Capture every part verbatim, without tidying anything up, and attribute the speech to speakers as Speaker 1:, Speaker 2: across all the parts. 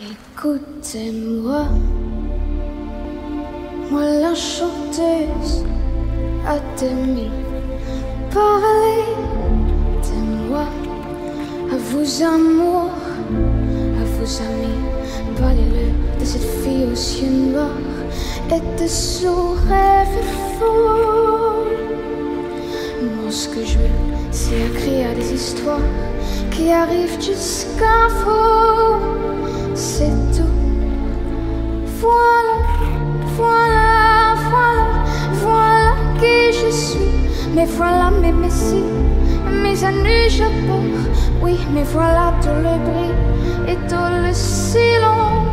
Speaker 1: Écoutez-moi, moi la chanteuse à demi. Parlez de moi, à vos amours, à vos amis. Parlez-leur de cette fille aux yeux noirs et de son rêve fou. Moi ce que je veux, c'est écrire des histoires qui arrivent jusqu'à vous. C'est tout. Voilà, voilà, voilà, voilà qui je suis. Mais voilà mes messies, mes ennuis je pars. Oui, mais voilà tout le bruit et tout le silence.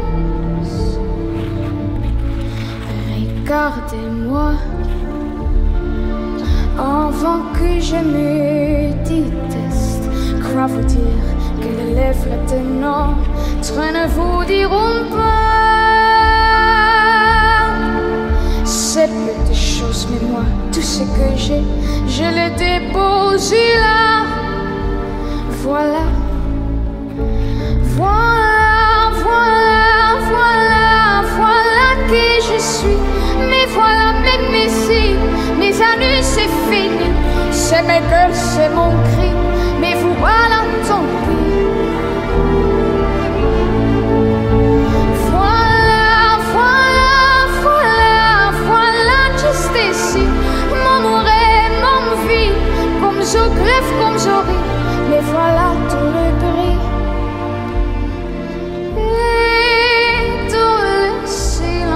Speaker 1: Regardez-moi avant que je me déteste. Crois vous dire que les lèvres de notre ne vous diront pas ces petites choses, mais moi, tout ce que j'ai, je le dépose là. Voilà, voilà, voilà, voilà, voilà qui je suis. Mais voilà mes messies, mes années c'est fini. C'est mes gueules, c'est mon cri, mais vous voilà tant pis. Voilà, voilà, voilà, voilà juste ici. Mon oreille, mon vie, comme je greffe, comme je ris. Mais voilà tout le bruit et tout le silence.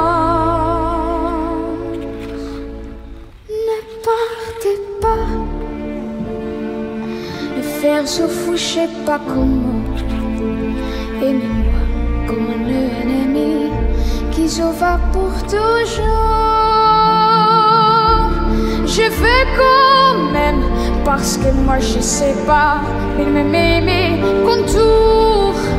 Speaker 1: Ne partez pas, le fer se fouchez pas comme moi. Aimez-moi comme un ennemi qui se va pour toujours. Je veux quand même, parce que moi je sais pas, il me met mes contours.